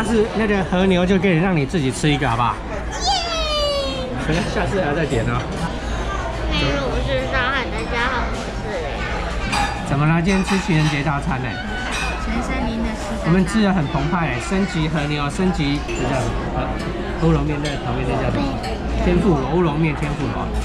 次那个和牛就可以让你自己吃一个，好不好？ 耶！ 下次还要再点哦。 内乳是烧海的加好模式嘞。 怎么了？今天吃情人节大餐呢？ 全森林的吃。 我们吃的很澎湃哎，升级和牛，升级这叫什么？乌龙面在旁边那叫什么？天妇罗，乌龙面天妇罗。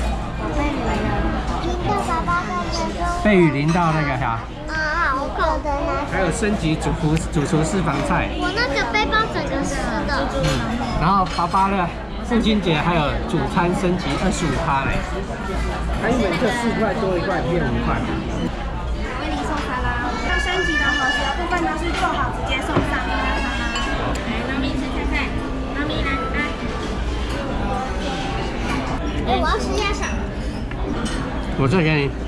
被雨淋到那个啥？ 啊，好口的呢。 还有升级主厨私房菜。 我那个背包整个湿的。 然后爸爸的父亲节还有主餐升级25%嘞，它一门课4块多1块变5块。 为您送餐啦！那升级的和食的部分都是做好直接送上的。 来，妈咪吃看看，妈咪来。我要吃鸭掌。 我这给你。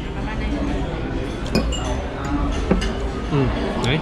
来，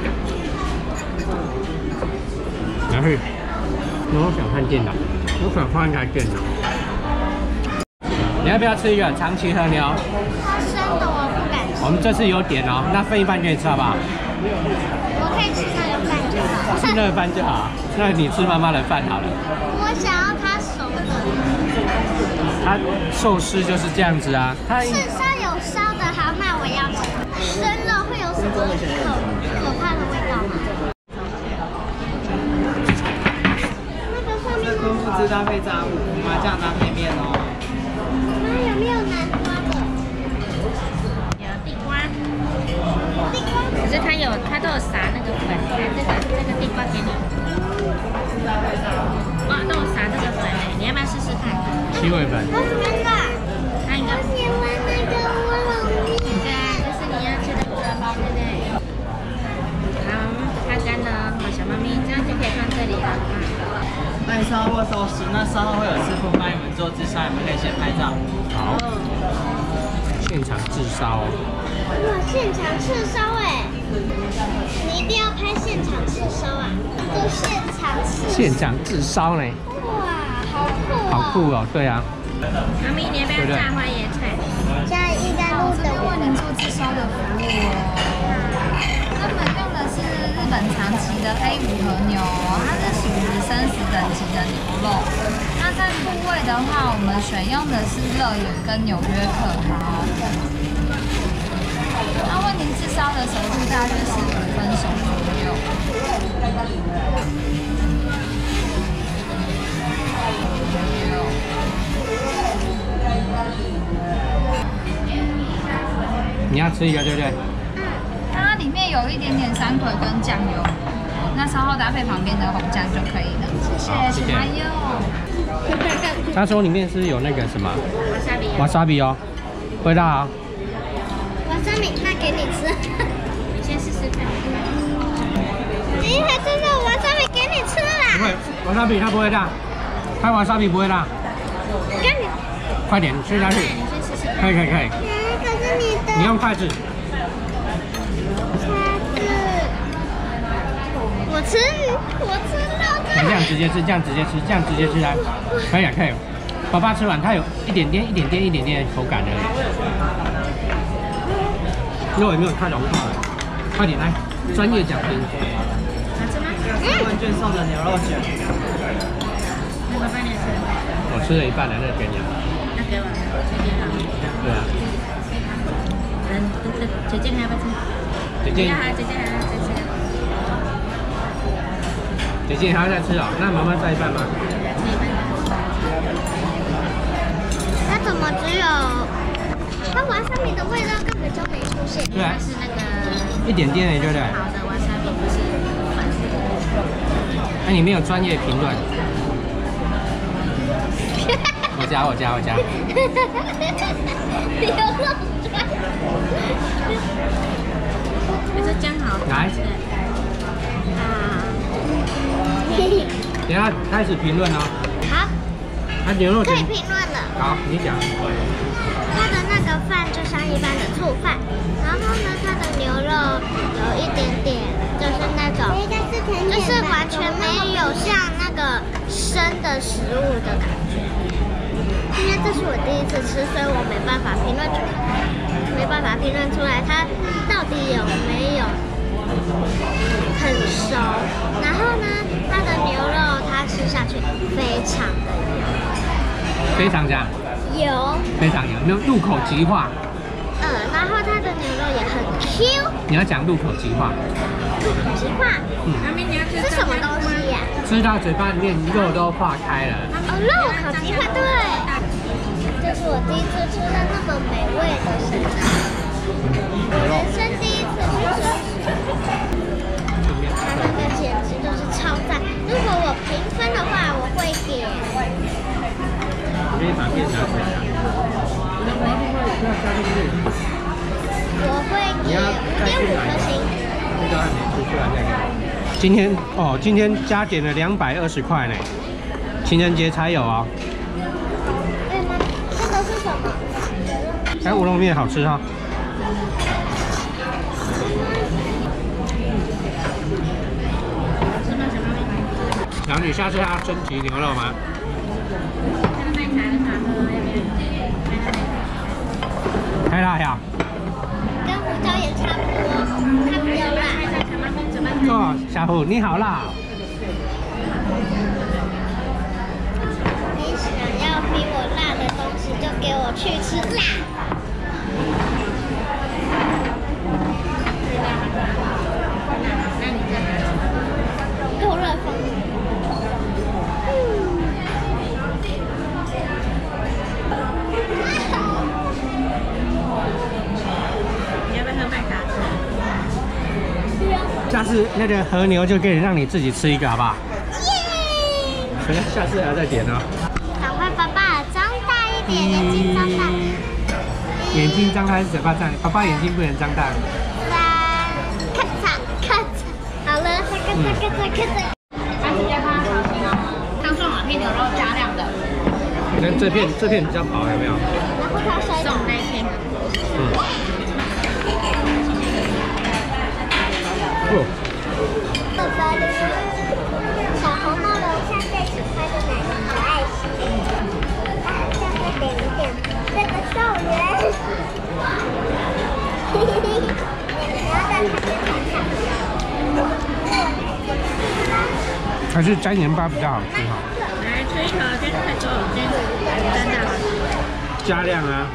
拿去。我想看电脑，我想换一台电脑。你要不要吃一个长崎和牛？ 它生的我不敢吃。 我们这次有点哦，那分一半给你吃好不好？ 我可以吃那个饭就好。 吃那个饭就好，那你吃妈妈的饭好了。 我想要它熟的。 它寿司就是这样子啊，它是烧有烧的，好，那我要吃。生了会有什么可怕的味道吗？那个上面昆布汁搭配炸物，麻酱搭配面哦。 妈有没有南瓜的？有地瓜。地瓜。可是它都有撒那个粉，来这个地瓜给你。哇，都有撒这个粉哎，你要不要试试看？ 七味粉。 我喜欢的。那我喜欢那个乌龙面。对，这是你要吃的乌龙面，对不对？好，擦干了，好，小猫咪，这样就可以放这里了。 卖烧或寿司，那稍后会有师傅帮你们做炙烧，你们可以先拍照。 好，现场炙烧哦。 哇，现场炙烧哎！你一定要拍现场炙烧啊！就现场炙。 现场炙烧呢？ 哇，好酷哦！ 好酷哦，对啊。 妈咪，你要不要炸花椰菜？加一甘露的。 为您做炙烧的服务哦。他们用的是日本长崎的 A5和牛哦，它是属于生食等级的牛肉。那在部位的话，我们选用的是乐园跟纽约客好。那为您炙烧的熟度大约是5分熟左右。 你要吃一个对不对？ 它里面有一点点山葵跟酱油，那稍后搭配旁边的红酱就可以了。谢谢，喜欢哟。 他说里面是有那个什么瓦萨比哦，味道好。 瓦萨比，那给你吃。你先试试看。还真的瓦萨比给你吃啦！ 不会，瓦萨比它不会辣，它瓦萨比不会辣。 给你。 快点吃下去。 你先试试。 可以。 可是你的。 你用筷子。 我吃到这。 这样直接吃来，可以。爸爸吃完，它有一点点口感而已。肉也没有太融化了，快点来，专业奖评。 好吃吗？10万券送的牛肉卷。 那爸爸你吃。 我吃了一半了，那给你。 那给我， 对啊。 姐姐你要不要吃？姐姐还要再吃。 姐姐还要再吃哦，那妈妈再一半吗？ 那怎么只有？它瓦萨比的味道根本就没出现。 对啊。 是那个。 一点点而已，对不对？ 好的瓦萨比不是粉。 那你没有专业评论。我加。 你有漏专。这姜好。 来。等下开始评论哦。 好。 它牛肉可以评论了。 好，你讲。 它的那个饭就像一般的醋饭，然后呢，它的牛肉有一点点，就是那种，就是完全没有像那个生的食物的感觉。因为这是我第一次吃，所以我没办法评论出来，它到底有没有很熟。然后呢，它的牛肉它吃下去非常的非常香， 油， 非常油，那入口即化。 然后它的牛肉也很 Q。 你要讲入口即化。 入口即化，是什么东西呀？ 吃到嘴巴里面肉都化开了。 哦，入口即化，对。这是我第一次吃到那么美味的生蚝，我人生第一次吃生蚝，它那个简直就是超赞。如果我评分的话，我会给。 我给你把面拿出来。 我会给5.5颗星。 那个还没出来再给。今天加点了220块呢，情人节才有哦。 对吗？这个是什么？ 哎，乌龙面好吃哈。然后你下次要升级牛肉吗？太辣呀！ 跟胡椒也差不多，它比较辣。 哦，小虎你好辣！ 你想要比我辣的东西，就给我去吃辣。够热风。 你要不要喝麦咖？ 下次那个和牛就可以让你自己吃一个，好不好？ 耶！ 下次还要再点哦。 赶快把爸张大一点，眼睛张大。 眼睛张开，嘴巴张，爸爸眼睛不能张大。 3，咔嚓，好了，咔嚓咔嚓咔嚓。 它是加它炒心哦，汤蒜马片牛肉加量的。 那这片比较薄，有没有？ 然后它摔送那一片。 爸爸的小红帽楼下最喜欢的奶奶的爱心，下面点一点这个寿元，然后在旁边看看。 还是沾盐巴比较好吃哈。 来吃一口，先快走，先真的。 加量啊！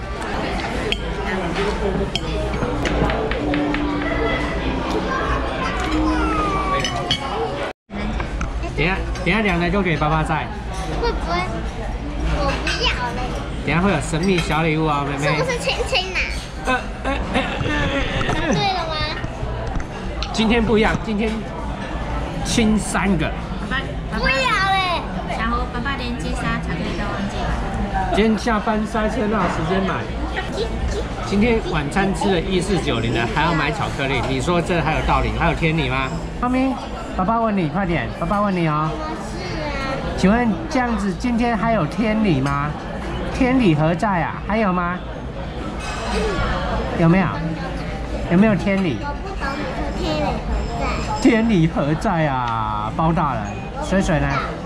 等一下凉了就给爸爸载。 会不会？我不要了。 等一下会有神秘小礼物哦，妹妹。 是不是亲亲呐？答对了吗？ 今天不一样，今天亲3个。 不要嘞！ 小胡，爸爸连击杀巧克力都忘记了。 今天下班塞车，哪有时间买？今天晚餐吃了1490的，还要买巧克力，你说这还有道理？还有天理吗？妈咪，爸爸问你，快点，爸爸问你哦。 是啊。 请问这样子今天还有天理吗？天理何在啊？还有吗？有没有？有没有天理？ 我不懂你说天理何在。 天理何在啊？包大人，水水呢？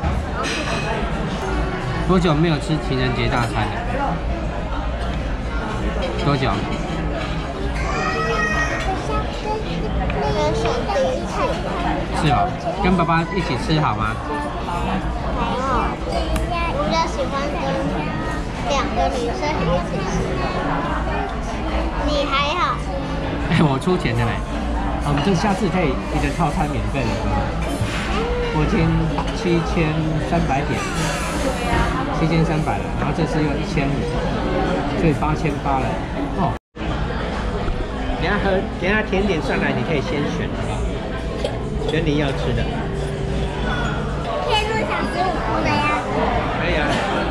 多久没有吃情人节大餐了？多久？是哦，跟爸爸一起吃好吗？ 我比较喜欢跟2个女生一起吃。你还好？ 哎，我出钱的嘞。我们这下次可以一个套餐免费了吗？我签7300点，7300了，然后这次又1500，所以8800了。哦。等下甜点上来，你可以先选，好不好？选你要吃的。 天路小15步的呀。 可以啊。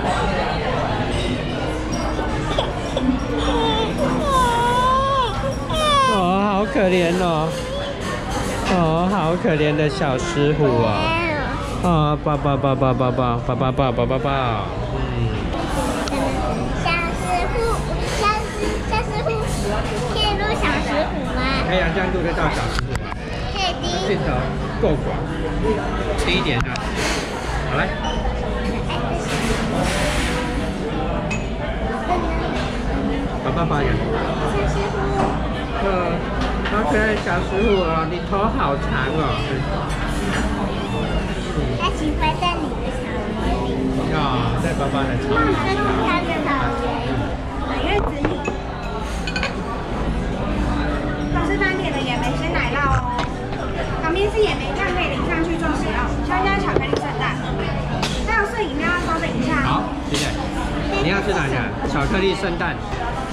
哦，好可怜哦。哦，好可怜的小石虎哦。哦，抱抱抱抱抱抱抱抱抱抱抱抱。 小石虎，可以录小石虎吗？ 可以啊，这样录得到小石虎吗？ 可以第镜头够广，低一点啊。好来。爸爸抱呀。 小石虎。 好可爱小石虎哦，你头好长哦。 它喜欢在你的草原里。 哦，在爸爸的草原。 这是它的草原，满月子女。 都是单点的野莓鲜奶酪哦，旁边是野莓酱可以淋上去做使用，香蕉巧克力圣代，还有摄饮料要稍等一下。 好，谢谢。你要吃哪个？巧克力圣诞。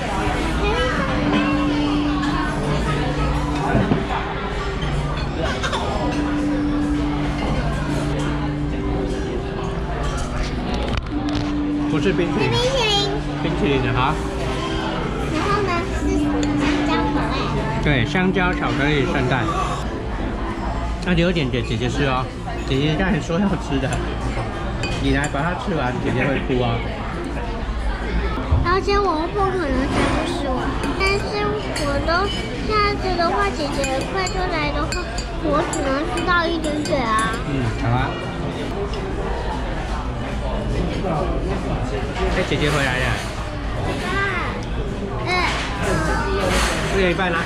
不是冰淇淋。 冰淇淋。 冰淇淋的哈。 然后呢是香蕉口味。 对，香蕉巧克力圣诞。那留点给姐姐吃哦，姐姐刚才说要吃的，你来把它吃完，姐姐会哭哦。 而且我不可能全部吃完，但是我都这样子的话，姐姐快出来的话，我只能吃到一点点啊。 好啊。哎，姐姐回来了。吃了一半啦。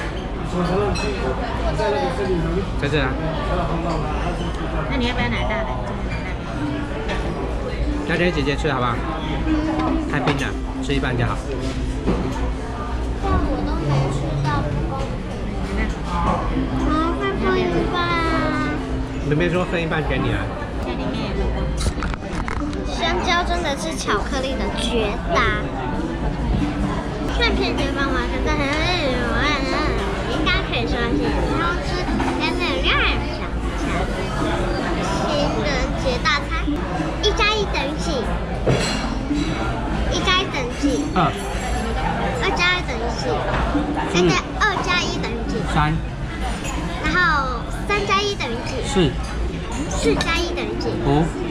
在这啊。 那你要不要奶大的？ 要给姐姐吃好不好？太冰了，吃一半就好。 但我都没吃到不公平。好，快分一半。 妹妹说分一半给你啊。 香蕉真的是巧克力的绝搭。脆片地方嘛，真的很应该可以说是好吃，但是让人想想。情人节大餐，1加1等于几？1加1等于几？2加1等于几？对，2加1等于几 ？3。 然后3加1等于几？ 4。 4加1等于几？ 5。